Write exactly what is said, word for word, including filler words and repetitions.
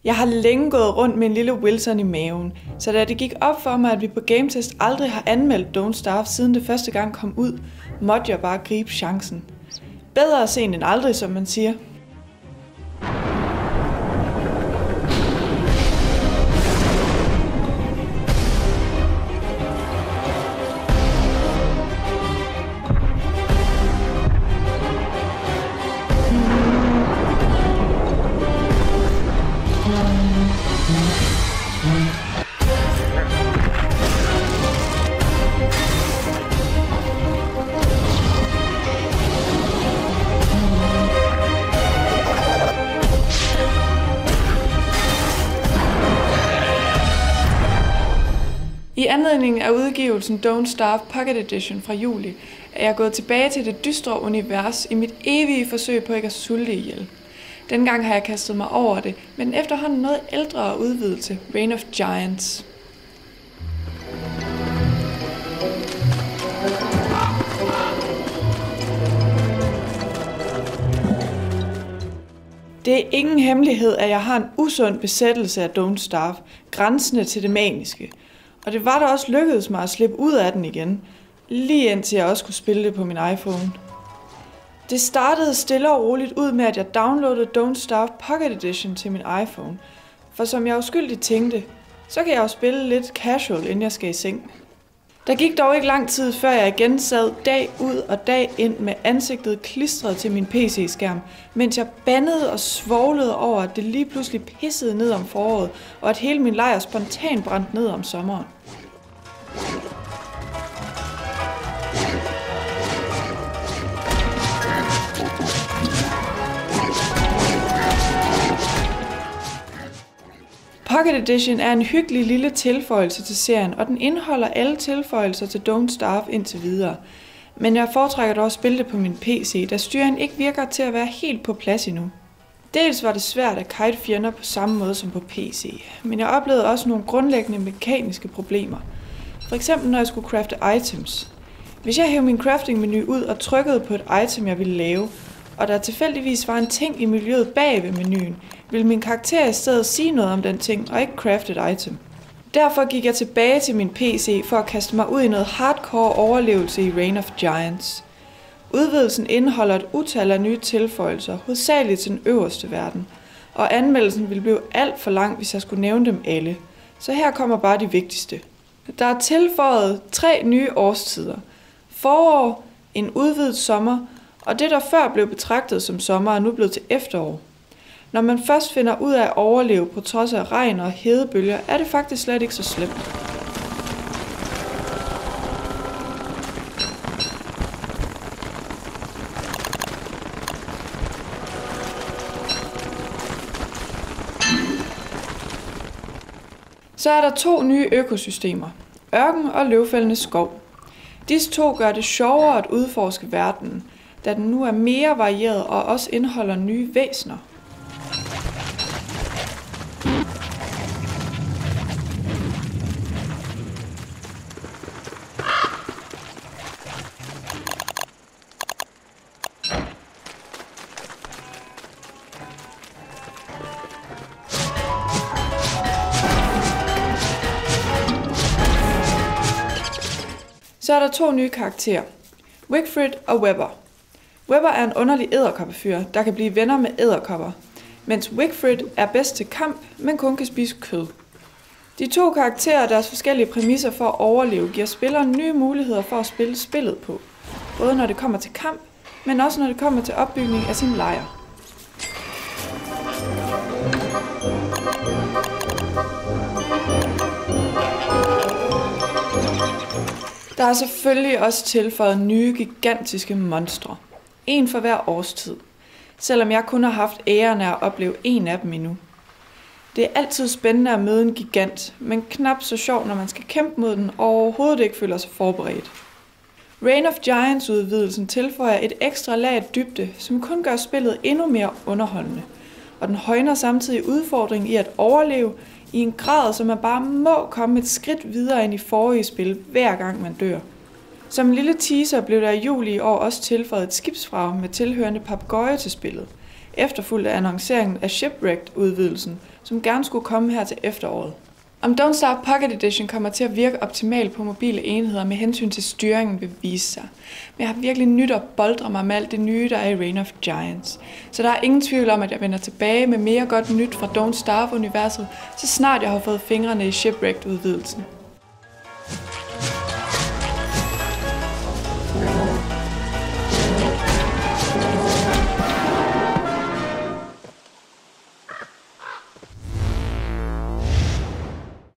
Jeg har længe gået rundt med en lille Wilson i maven, så da det gik op for mig, at vi på GameTest aldrig har anmeldt Don't Starve siden det første gang kom ud, måtte jeg bare gribe chancen. Bedre sent end aldrig, som man siger. I anledning af udgivelsen Don't Starve Pocket Edition fra juli, er jeg gået tilbage til det dystre univers i mit evige forsøg på ikke at sulte ihjel. Dengang har jeg kastet mig over det, med den efterhånden noget ældre udvidelse, Reign of Giants. Det er ingen hemmelighed, at jeg har en usund besættelse af Don't Starve, grænsende til det maniske. Og det var da også lykkedes mig at slippe ud af den igen, lige indtil jeg også kunne spille det på min iPhone. Det startede stille og roligt ud med, at jeg downloadede Don't Starve Pocket Edition til min iPhone, for som jeg uskyldigt tænkte, så kan jeg jo spille lidt casual, inden jeg skal i seng. Der gik dog ikke lang tid, før jeg igen sad dag ud og dag ind med ansigtet klistret til min P C-skærm, mens jeg bandede og svoglede over, at det lige pludselig pissede ned om foråret, og at hele min lejr spontant brændte ned om sommeren. Pocket Edition er en hyggelig lille tilføjelse til serien, og den indeholder alle tilføjelser til Don't Starve indtil videre. Men jeg foretrækker dog at spille det på min P C, da styringen ikke virker til at være helt på plads endnu. Dels var det svært at kite fjender på samme måde som på P C, men jeg oplevede også nogle grundlæggende mekaniske problemer. For eksempel når jeg skulle crafte items. Hvis jeg hævde min crafting-menu ud og trykkede på et item, jeg ville lave, og der tilfældigvis var en ting i miljøet bag ved menuen, ville min karakter i stedet sige noget om den ting og ikke crafte et item. Derfor gik jeg tilbage til min P C for at kaste mig ud i noget hardcore overlevelse i Reign of Giants. Udvidelsen indeholder et utal af nye tilføjelser, hovedsageligt til den øverste verden, og anmeldelsen ville blive alt for lang, hvis jeg skulle nævne dem alle. Så her kommer bare de vigtigste. Der er tilføjet tre nye årstider. Forår, en udvidet sommer, og det der før blev betragtet som sommer er nu blevet til efterår. Når man først finder ud af at overleve på trods af regn og hedebølger, er det faktisk slet ikke så slemt. Så er der to nye økosystemer, ørken og løvfældende skov. Disse to gør det sjovere at udforske verdenen, da den nu er mere varieret og også indeholder nye væsener. Så er der to nye karakterer, Wickfrid og Webber. Webber er en underlig edderkoppefyr, der kan blive venner med edderkopper, mens Wickfrid er bedst til kamp, men kun kan spise kød. De to karakterer og deres forskellige præmisser for at overleve giver spilleren nye muligheder for at spille spillet på, både når det kommer til kamp, men også når det kommer til opbygning af sin lejr. Der er selvfølgelig også tilføjet nye gigantiske monstre. En for hver årstid. Selvom jeg kun har haft æren af at opleve en af dem endnu. Det er altid spændende at møde en gigant, men knap så sjov, når man skal kæmpe mod den og overhovedet ikke føler sig forberedt. Reign of Giants udvidelsen tilføjer et ekstra lag af dybde, som kun gør spillet endnu mere underholdende. Og den højner samtidig udfordringen i at overleve i en grad, som man bare må komme et skridt videre end i forrige spil, hver gang man dør. Som en lille teaser blev der i juli i år også tilføjet et skibsvrag med tilhørende papegøje til spillet. efterfulgt af annonceringen af Shipwrecked-udvidelsen, som gerne skulle komme her til efteråret. Om Don't Starve Pocket Edition kommer til at virke optimalt på mobile enheder med hensyn til styringen vil vise sig. Men jeg har virkelig nyt at boldre mig med alt det nye, der er i Reign of Giants. Så der er ingen tvivl om, at jeg vender tilbage med mere godt nyt fra Don't Starve-universet, så snart jeg har fået fingrene i Shipwrecked-udvidelsen.